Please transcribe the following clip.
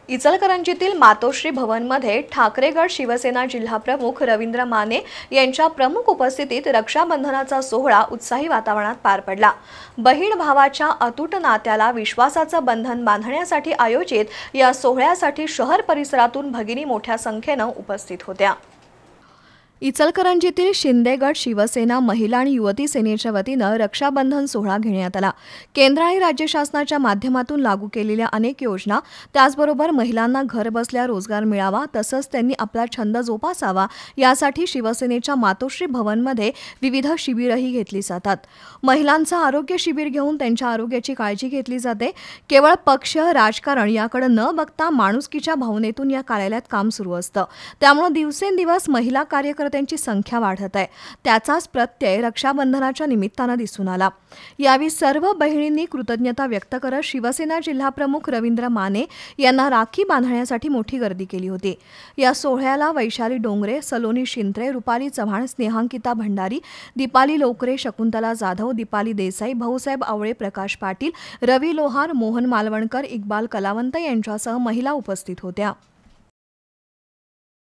इचलकरंजीतील मातोश्री भवनमध्ये ठाकरेगड शिवसेना जिल्हाप्रमुख रवींद्र माने यांच्या प्रमुख उपस्थितीत रक्षाबंधनाचा सोहळा उत्साही वातावरणात पार पडला। बहीण भावाच्या अतूट नात्याला विश्वासाचं बंधन बांधण्यासाठी आयोजित या सोहळ्यासाठी शहर परिसरातून भगिनी मोठ्या संख्येने उपस्थित होत्या। इचलकरंजीतील शिंदेगड शिवसेना महिला आणि युवती सेनेच्या वतीनं रक्षाबंधन सोहळा घेण्यात आला। केंद्र आणि राज्य शासनाच्या माध्यमातून लागू केलेल्या अनेक योजना, त्याचबरोबर महिलांना घरबसल्या रोजगार मिळावा तसंच त्यांनी आपला छंद जोपासावा यासाठी शिवसेनेच्या मातोश्री भवनमध्ये विविध शिबिरही घेतली जातात। महिलांचं आरोग्य शिबिर घेऊन त्यांच्या आरोग्याची काळजी घेतली जाते। केवळ पक्ष राजकारण याकडे न बघता माणुसकीच्या भावनेतून या कार्यालयात काम सुरू असतं। त्यामुळे दिवसेंदिवस महिला कार्यकर्त्यांची संख्या वाढत आहे। त्याचाच प्रत्यय रक्षाबंधनाच्या निमित्तानं दिसून आला। यावेळी सर्व बहिणींनी कृतज्ञता व्यक्त करत शिवसेना जिल्हाप्रमुख रवींद्र माने यांना राखी बांधण्यासाठी मोठी गर्दी केली होती। या सोहळ्याला वैशाली डोंगरे, सलोनी शिंत्रे, रुपाली चव्हाण, स्नेहांकिता भंडारी, दीपाली लोकरे, शकुंतला जाधव, दीपाली देसाई, भाऊसाहेब आवळे, प्रकाश पाटील, रवी लोहार, मोहन मालवणकर, इक्बाल कलावंत यांच्यासह महिला उपस्थित होत्या।